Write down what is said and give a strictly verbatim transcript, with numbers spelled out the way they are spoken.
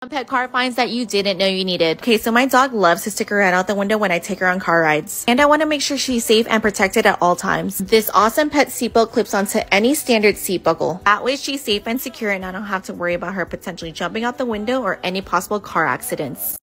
Pet car finds that you didn't know you needed. Okay, so my dog loves to stick her head out the window when I take her on car rides. And I want to make sure she's safe and protected at all times. This awesome pet seatbelt clips onto any standard seat buckle. That way she's safe and secure and I don't have to worry about her potentially jumping out the window or any possible car accidents.